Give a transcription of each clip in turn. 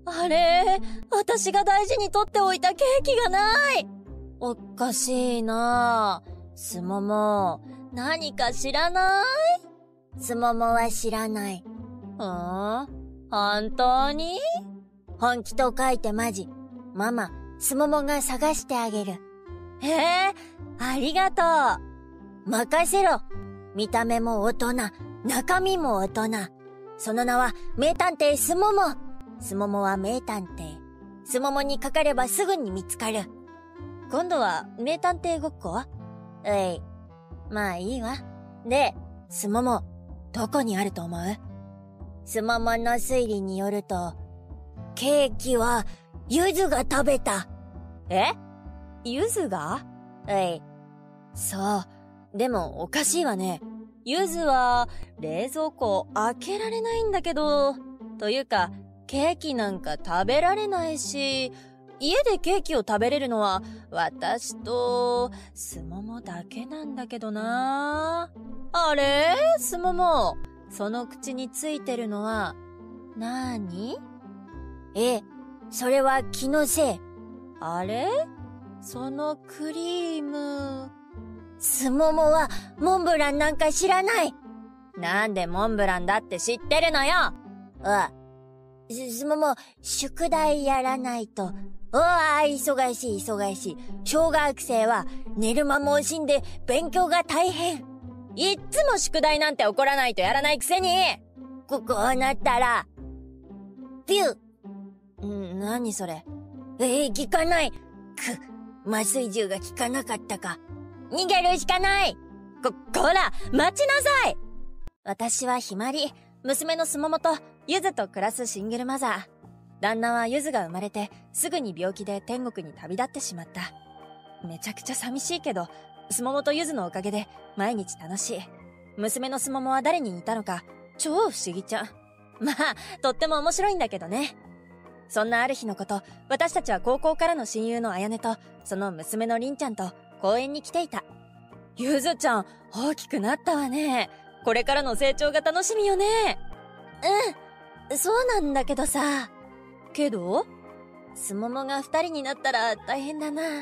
あれ、私が大事に取っておいたケーキがない。おかしいな。すもも、何か知らない？ すももは知らない。 本当に？ 本気と書いてマジ。ママ、すももが探してあげる。 へえ、ありがとう。 任せろ。見た目も大人、中身も大人。その名は名探偵すもも。すももは名探偵。すももにかかればすぐに見つかる。 今度は名探偵ごっこ？ まあいいわ。 で、 すもも、どこにあると思う？すももの推理によると、ケーキはゆずが食べた。 ゆずが？そう。でもおかしいわね。ゆずは冷蔵庫開けられないんだけど、というかケーキなんか食べられないし、家でケーキを食べれるのは私とすももだけなんだけどな。あれ？すもも、その口についてるのはなーに？ それは気のせい。 あれ？そのクリーム。 すももはモンブランなんか知らない。 なんでモンブランだって知ってるのよ。 すもも、宿題やらないと。忙しい。小学生は寝る間も惜しんで勉強が大変。 いっつも宿題なんて怒らないとやらないくせに。 こうなったら、ピュー。何それ？ 効かない。麻酔銃が効かなかったか。逃げるしかない。 こら、待ちなさい。 私はひまり、 娘のすももとゆずと暮らすシングルマザー。旦那はゆずが生まれてすぐに病気で天国に旅立ってしまった。めちゃくちゃ寂しいけど、すももとゆずのおかげで毎日楽しい。娘のすももは誰に似たのか超不思議ちゃん。まあ、とっても面白いんだけどね。そんなある日のこと、私たちは高校からの親友のあやねとその娘のりんちゃんと公園に来ていた。ゆずちゃん、大きくなったわね。これからの成長が楽しみよね。 そうなんだけどさ。 けど？すももが二人になったら大変だな。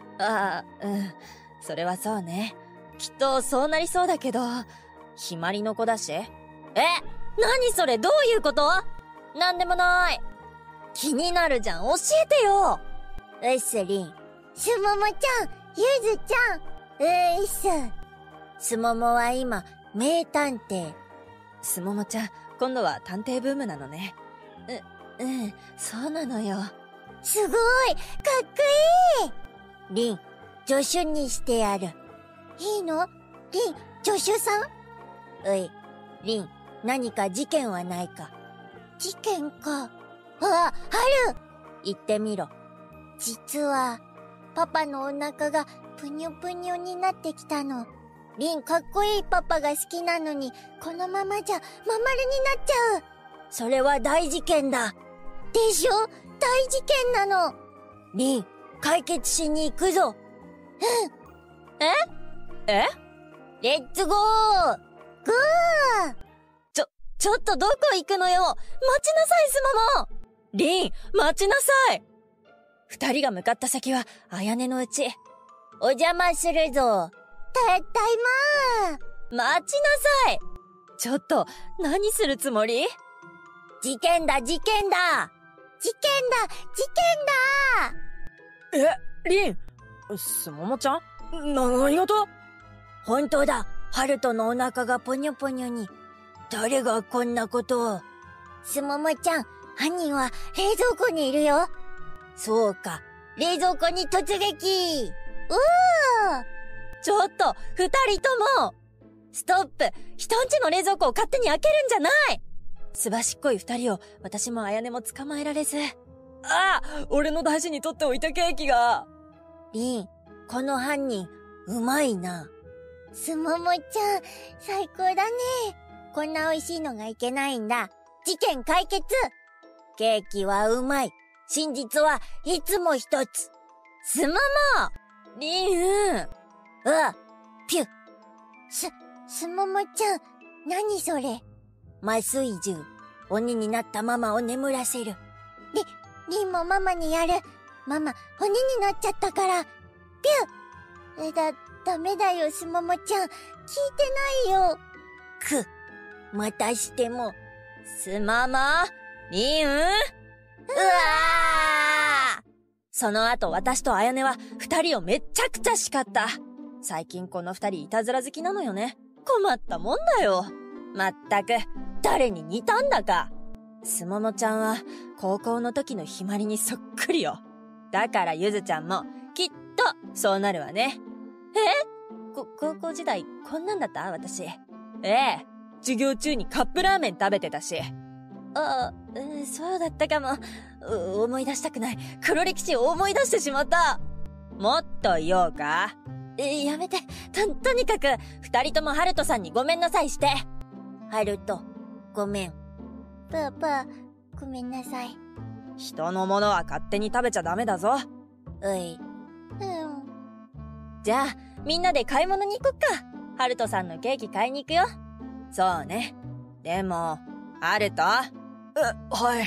それはそうね。きっとそうなりそうだけど、ひまりの子だし。何それ？どういうこと？なんでもない。気になるじゃん。教えてよ。 りん。すももちゃん、ゆずちゃん。すももは今、名探偵。 すももちゃん、今度は探偵ブームなのね。そうなのよ。 すごい、かっこいい。りん、助手にしてやる。いいの？りん、助手さん？りん、何か事件はないか？事件か。ある！言ってみろ。実は、パパのお腹がぷにょぷにょになってきたの。りん、かっこいいパパが好きなのに、このままじゃままるになっちゃう。それは大事件だ。でしょ？大事件なの。りん、解決しに行くぞ。レッツゴー！ゴー！ ちょっとどこ行くのよ。待ちなさい、すもも。りん、待ちなさい。二人が向かった先は、あやねのうち。 お邪魔するぞ。ただいまー。待ちなさい。ちょっと、何するつもり？ 事件だ。 りん、すももちゃん？何事？ 本当だ。ハルトのお腹がぽにょぽにょに。誰がこんなことを？すももちゃん、犯人は冷蔵庫にいるよ。そうか。冷蔵庫に突撃！ ちょっと、二人とも！ストップ！人んちの冷蔵庫を勝手に開けるんじゃない！すばしっこい二人を私もあやねも捕まえられず。俺の大事に取っておいたケーキが。 りん、この犯人、うまいな。すももちゃん、最高だね。こんな美味しいのがいけないんだ。事件解決！ケーキはうまい。真実はいつも一つ。 すもも！りん。 ピュッ。すももちゃん、何それ？麻酔銃。鬼になったママを眠らせる。 リンもママにやる。ママ、骨になっちゃったから。ピュッ。ダメだよ、すももちゃん。聞いてないよ。またしても。 すまま、リン、その後私とあやねは二人をめちゃくちゃ叱った。最近この二人いたずら好きなのよね。困ったもんだよ。まったく、誰に似たんだか。すももちゃんは高校の時のひまりにそっくりよ。だからゆずちゃんもきっとそうなるわね。高校時代こんなんだった私。授業中にカップラーメン食べてたし。そうだったかも。思い出したくない。黒歴史を思い出してしまった。もっと言おうか？やめて。とにかく、二人ともハルトさんにごめんなさいして。 ハルト、ごめん。パパ、ごめんなさい。 人のものは勝手に食べちゃダメだぞ。じゃあ、みんなで買い物に行こっか。ハルトさんのケーキ買いに行くよ。そうね。でも、ハルト？はい。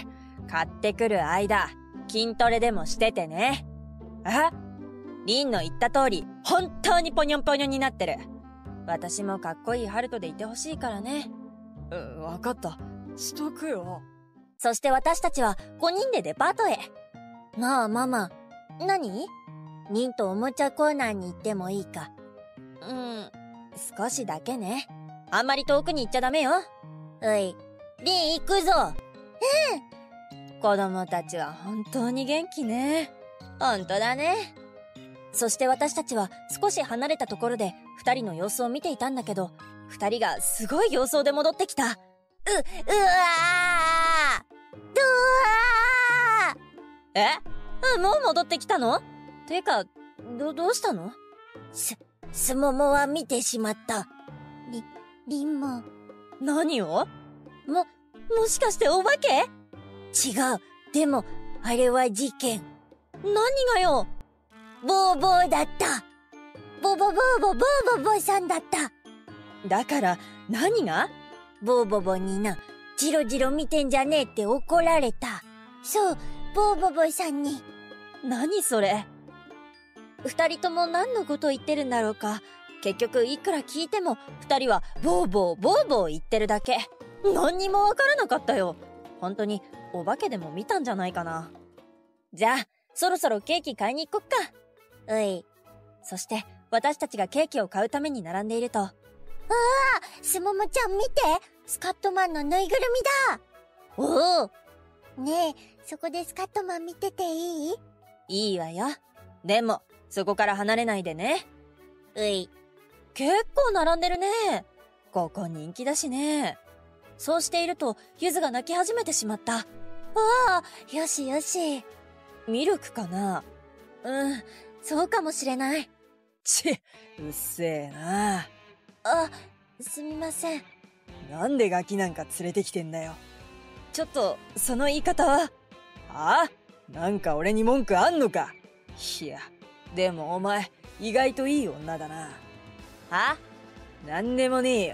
買ってくる間、筋トレでもしててね。リンの言った通り、本当にポニョンポニョンになってる。私もかっこいいハルトでいてほしいからね。わかった。しとくよ。そして私たちは5人でデパートへ。 なあ、ママ。何？リンとおもちゃコーナーに行ってもいいか？ 少しだけね。あんまり遠くに行っちゃダメよ。 リン行くぞ。 子供たちは本当に元気ね。本当だね。そして私たちは少し離れたところで二人の様子を見ていたんだけど、二人がすごい様相で戻ってきた。もう戻ってきたの？てか、どうしたの？ すももは見てしまった。リンも。 何を？もしかしてお化け？ 違う。でも、あれは事件。 何がよ？ ボーボーだった。ボーさんだった。 だから、何が？ ボーにな、ジロジロ見てんじゃねえって怒られた。そう、ボーさんに。 何それ？二人とも何のこと言ってるんだろうか。結局いくら聞いても二人はボーボー言ってるだけ。何にもわからなかったよ。本当にお化けでも見たんじゃないかな。じゃあそろそろケーキ買いに行こっか。そして私たちがケーキを買うために並んでいると、 すももちゃん見て、スカットマンのぬいぐるみだ。 おお。 ねえ、そこでスカットマン見てていい？ いいわよ。でもそこから離れないでね。結構並んでるね。ここ人気だしね。そうしているとゆずが泣き始めてしまった。 よしよし。 ミルクかな？そうかもしれない。うっせえな。 すみません。 なんでガキなんか連れてきてんだよ。ちょっとその言い方は。なんか俺に文句あんのか？いや、でもお前意外といい女だな。なんでもねえよ。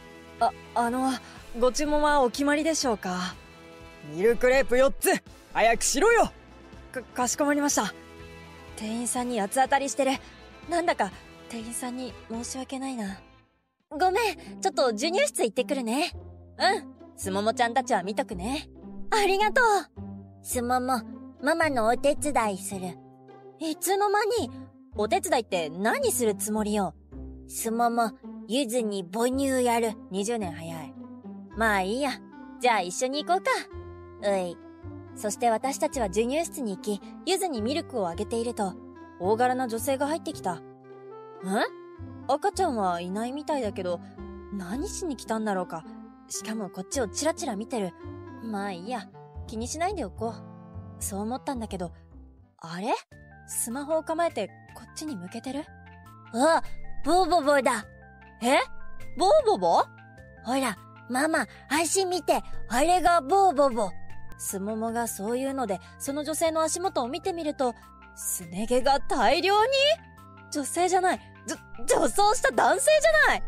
ご注文はお決まりでしょうか？ミルクレープ4つ早くしろよ。かしこまりました。店員さんに八つ当たりしてる。なんだか店員さんに申し訳ないな。ごめん、ちょっと授乳室行ってくるね。すももちゃんたちは見とくね。ありがとう。 すもも、ママのお手伝いする。 いつの間に？お手伝いって何するつもりよ？ すもも、ゆずに母乳やる。 20年早い。まあいいや。じゃあ一緒に行こうか。そして私たちは授乳室に行き、ゆずにミルクをあげていると、大柄な女性が入ってきた。赤ちゃんはいないみたいだけど、何しに来たんだろうか。しかもこっちをチラチラ見てる。まあいいや。気にしないでおこう。そう思ったんだけど、あれ？スマホを構えてこっちに向けてる？ ボーだ。 ボー？ ほら、ママ、足見て。あれがボー。 すももがそういうので、その女性の足元を見てみると、すね毛が大量に？女性じゃない。女装した男性じゃない。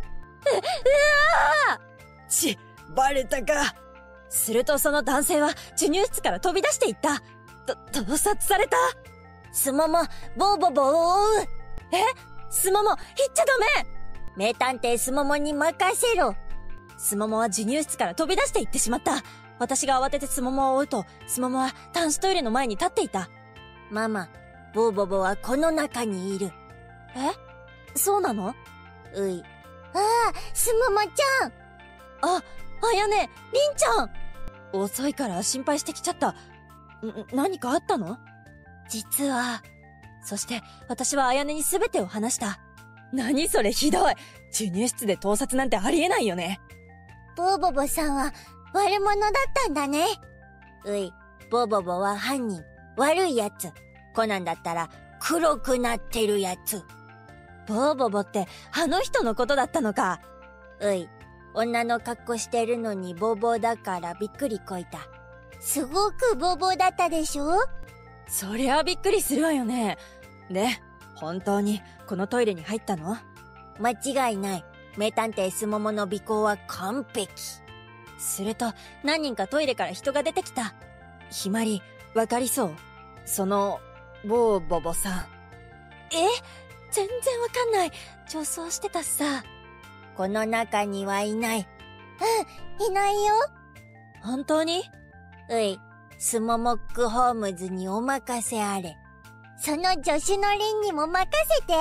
バレたか。するとその男性は授乳室から飛び出していった。 盗撮された。 スモモ、ボーボボを追う。 スモモ、行っちゃダメ。 名探偵スモモに任せろ。 スモモは授乳室から飛び出して行ってしまった。私が慌ててスモモを追うと、スモモは男子トイレの前に立っていた。 ママ、ボーボボはこの中にいる。 そうなの？ うい。スモモちゃん。 あやね、りんちゃん。遅いから心配してきちゃった。何かあったの？実は。そして私はあやねに全てを話した。何それひどい。授乳室で盗撮なんてありえないよね。 ボーボボさんは悪者だったんだね。うい、ボーボボは犯人。悪いやつ。コナンだったら黒くなってるやつ。 ボーボボってあの人のことだったのか。 うい、女の格好してるのにボーボーだからびっくりこいた。すごくボーボーだったでしょ？ そりゃびっくりするわよね。で、本当にこのトイレに入ったの？ 間違いない。名探偵スモモの尾行は完璧。 すると何人かトイレから人が出てきた。ひまり、わかりそう？その、ボーボボさん。全然わかんない。女装してたさ。 この中にはいない。いないよ。 本当に？ うい、スモモックホームズにお任せあれ。その助手のリンにも任せて。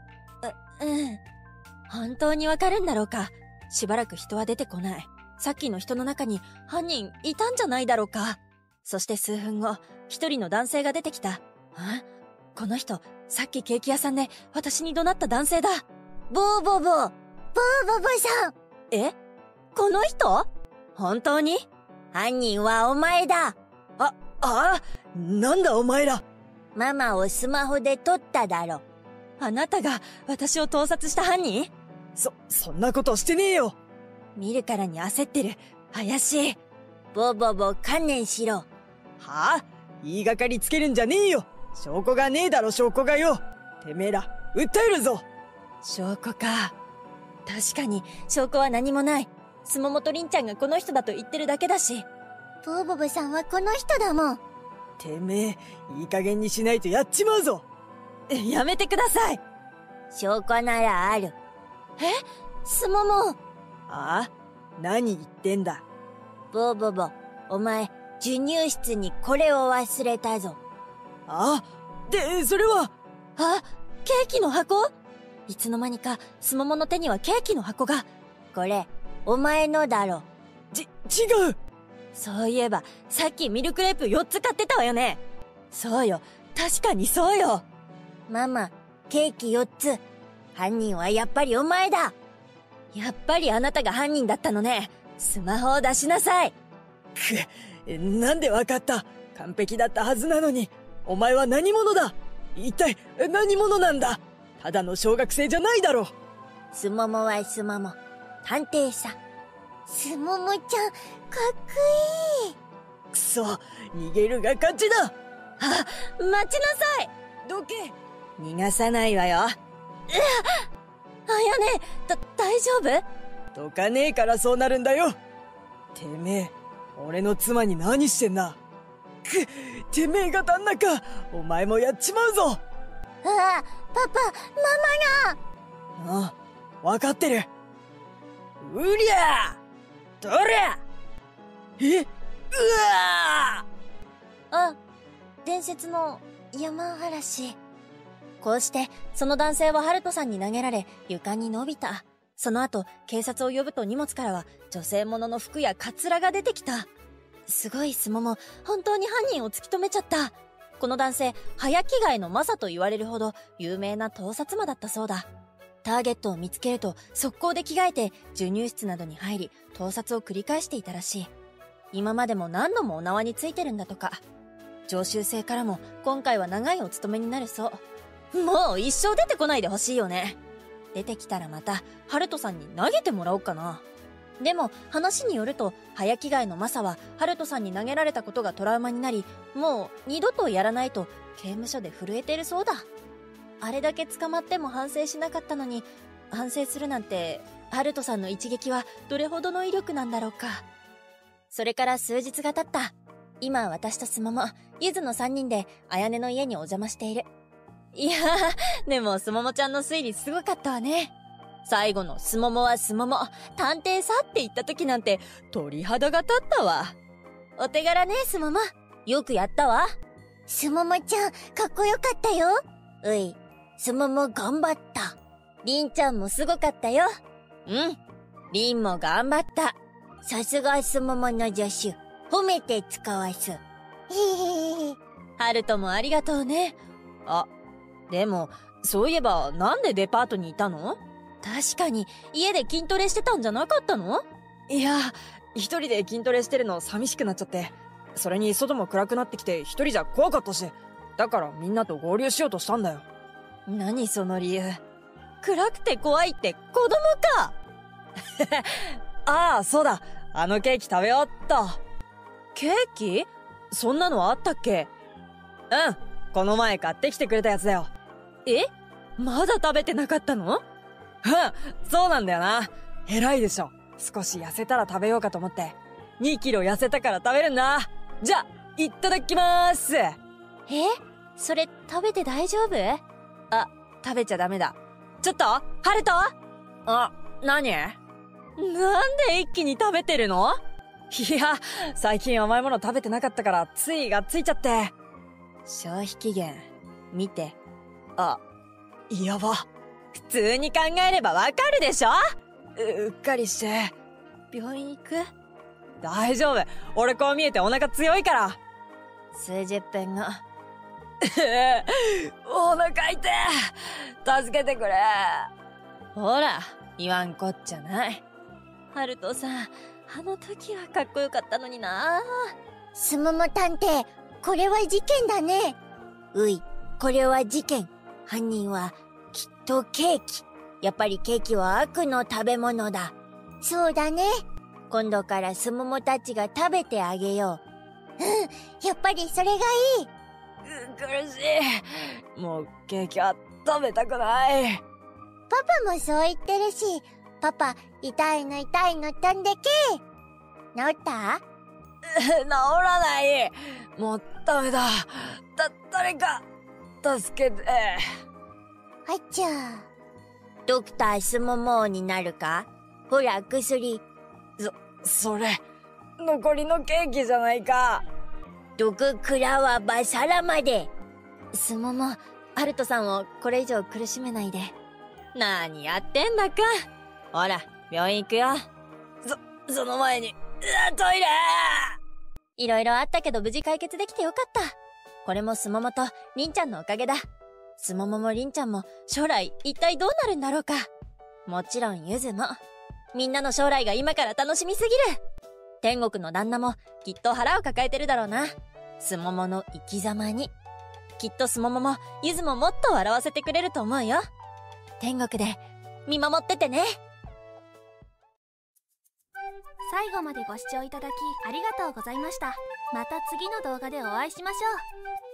本当にわかるんだろうか。しばらく人は出てこない。さっきの人の中に犯人いたんじゃないだろうか。そして数分後、一人の男性が出てきた。この人、さっきケーキ屋さんで私に怒鳴った男性だ。 ボーボボさん。 この人？本当に？ 犯人はお前だ。 なんだお前ら。 ママをスマホで撮っただろ。 あなたが私を盗撮した犯人？ そんなことしてねえよ。 見るからに焦ってる。怪しい。 ボーボボ観念しろ。 言いがかりつけるんじゃねえよ。証拠がねえだろ証拠がよ。てめえら、訴えるぞ。 証拠か。確かに、証拠は何もない。スモモとリンちゃんがこの人だと言ってるだけだし。 ボーボボさんはこの人だもん。 てめえ、いい加減にしないとやっちまうぞ。 やめてください。 証拠ならある。スモモ。 何言ってんだ。 ボーボボ、お前、授乳室にこれを忘れたぞ。 で、それは。 ケーキの箱？いつの間にか、スモモの手にはケーキの箱が。 これ、お前のだろ。 違う。 そういえば、さっきミルクレープ4つ買ってたわよね。そうよ。確かにそうよ。 ママ、ケーキ4つ。犯人はやっぱりお前だ。 やっぱりあなたが犯人だったのね。スマホを出しなさい。 なんでわかった？完璧だったはずなのに。お前は何者だ？一体何者なんだ？ただの小学生じゃないだろ。 スモモはスモモ。探偵さ。スモモちゃん、かっこいい。 くそ、逃げるが勝ちだ。 待ちなさい。 どけ。 逃がさないわよ。あやね、大丈夫？ どかねえからそうなるんだよ。てめえ、俺の妻に何してんだ。てめえが旦那か。お前もやっちまうぞ。 パパ、ママが。 わかってる。うりゃー！どりゃ！ 伝説の山嵐。こうして、その男性はハルトさんに投げられ、床に伸びた。その後、警察を呼ぶと荷物からは、女性ものの服やカツラが出てきた。すごいスモモ、本当に犯人を突き止めちゃった。この男性、早着替えのマサと言われるほど、有名な盗撮魔だったそうだ。ターゲットを見つけると、速攻で着替えて、授乳室などに入り、盗撮を繰り返していたらしい。今までも何度もお縄についてるんだとか。常習性からも、今回は長いお勤めになるそう。もう一生出てこないでほしいよね。出てきたらまた、ハルトさんに投げてもらおうかな。でも、話によると、早着替えのマサは、ハルトさんに投げられたことがトラウマになり、もう二度とやらないと、刑務所で震えてるそうだ。あれだけ捕まっても反省しなかったのに、反省するなんて、ハルトさんの一撃はどれほどの威力なんだろうか。それから数日が経った。 今私とすもも、ゆずの3人で、あやねの家にお邪魔している。いやー、でもすももちゃんの推理すごかったわね。最後のすももはすもも、探偵さって言った時なんて、鳥肌が立ったわ。お手柄ね、すもも。よくやったわ。 すももちゃん、かっこよかったよ。うい、すもも頑張った。 りんちゃんもすごかったよ。うん。りんも頑張った。 さすがすももの助手。褒めて使わす。へへへ。 ハルトもありがとうね。あ、でも、そういえばなんでデパートにいたの？確かに、家で筋トレしてたんじゃなかったの？ いや、一人で筋トレしてるの寂しくなっちゃって。それに外も暗くなってきて一人じゃ怖かったし。だからみんなと合流しようとしたんだよ。 何その理由。暗くて怖いって子供か。 ああ、そうだ。あのケーキ食べようっと。 ケーキ？そんなのあったっけ？ うん。この前買ってきてくれたやつだよ。 え？まだ食べてなかったの？ うん。そうなんだよな。偉いでしょ。少し痩せたら食べようかと思って。2キロ痩せたから食べるんだ。じゃ、いただきまーす。 それ食べて大丈夫？あ、食べちゃダメだ。ちょっとハルト？ あ、何？ なんで一気に食べてるの？ いや、最近甘いもの食べてなかったからついがっついちゃって。 消費期限、見て。 あ、やば。 普通に考えればわかるでしょ？ うっかりして。 病院行く？ 大丈夫。俺こう見えてお腹強いから。 数十分後。 お腹痛い。助けてくれ。 ほら、言わんこっちゃない。ハルトさん、あの時はかっこよかったのにな。 すもも探偵、これは事件だね。うい、これは事件。犯人は、きっとケーキ。やっぱりケーキは悪の食べ物だ。そうだね。今度からすももたちが食べてあげよう。うん、やっぱりそれがいい。 苦しい。もうケーキは食べたくない。 パパもそう言ってるし、パパ、痛いの飛んでけ。治った？ 治らない。もうダメだ。誰か、助けて。 あっちゃ。ドクターすももになるか？ほら、薬。 それ、残りのケーキじゃないか。 毒食らわばさらまで。 すもも、ハルトさんをこれ以上苦しめないで。何やってんだか。ほら、病院行くよ。 その前に、トイレ。 いろいろあったけど無事解決できてよかった。これもすももとりんちゃんのおかげだ。すもももりんちゃんも将来一体どうなるんだろうか。もちろんゆずも。みんなの将来が今から楽しみすぎる。天国の旦那もきっと腹を抱えてるだろうな。すももの生き様に。きっとすもももゆずももっと笑わせてくれると思うよ。天国で見守っててね。 最後までご視聴いただきありがとうございました。また次の動画でお会いしましょう。